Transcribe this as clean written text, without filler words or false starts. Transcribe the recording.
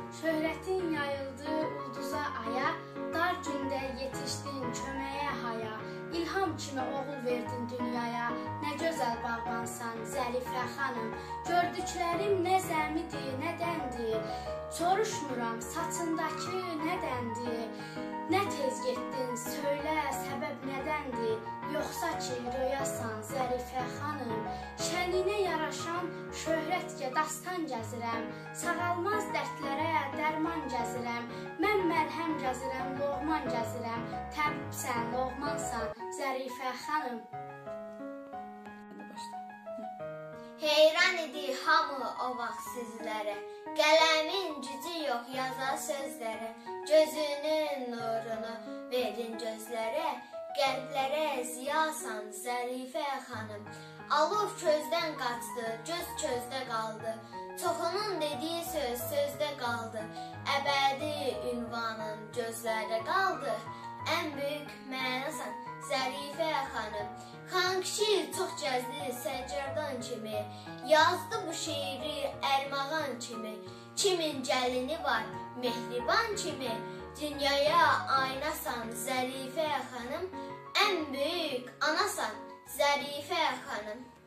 şöhretin yayıldı ulduza aya, dar gündə yetişdin köməyə haya, İlham kimi oğul verdin dünyaya, nə gözəl bağbansan Zərifə xanım. Gördüklərim nə zəmidir, nədəndir, soruşmuram saçındakı nədəndir. Nə tez getdin, söylə səbəb nədəndir, yoxsa ki röyasan Zərifə xanım. Şəninə yaraşan şöhrətcə dastan gəzirəm, sağalmaz dərdlərə dərman gəzirəm. Mən məlhəm gəzirəm, loğman gəzirəm, təbibsən, loğmansan Zərifə xanım. Heyran idi hamı o vaxt sizlərə, qələmin gücü yox yaza sözlərə. Gözünün nurunu verdin gözlərə, qəlblərə ziyasan Zərifə xanım. Alov közdən qaçdı, göz közdə qaldı, çoxunun dediyi söz sözdə qaldı. Əbədi ünvanın gözlərdə qaldı, ən böyük mənasan Zərifə xanım. Xan kişi çox gəzdi səcərdan kimi, yazdı bu şeiri ərmağan kimi. Kimin gəlini var mehriban kimi, dünyaya aynasan Zərifə xanım. Ən böyük anasan Zərifə xanım.